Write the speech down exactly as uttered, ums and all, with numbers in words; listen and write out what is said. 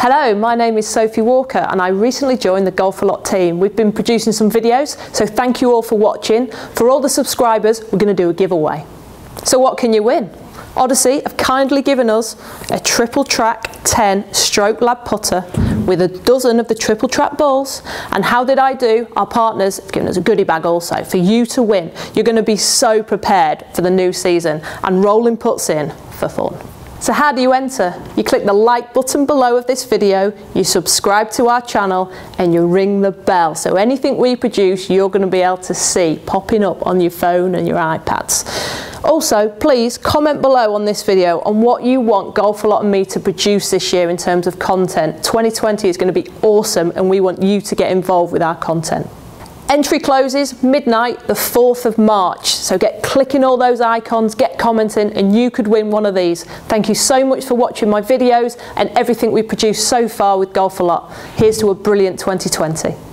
Hello, my name is Sophie Walker and I recently joined the Golf A Lot team. We've been producing some videos, so thank you all for watching. For all the subscribers, we're going to do a giveaway. So what can you win? Odyssey have kindly given us a triple track ten stroke lab putter with a dozen of the triple track balls. And how did I do? Our partners have given us a goodie bag also for you to win. You're going to be so prepared for the new season and rolling putts in for fun. So how do you enter? You click the like button below of this video, you subscribe to our channel and you ring the bell. So anything we produce you're going to be able to see popping up on your phone and your iPads. Also, please comment below on this video on what you want Golf A Lot and me to produce this year in terms of content. twenty twenty is going to be awesome and we want you to get involved with our content. Entry closes midnight the fourth of March, so get clicking all those icons, get commenting and you could win one of these. Thank you so much for watching my videos and everything we've produced so far with Golf A Lot. Here's to a brilliant twenty twenty.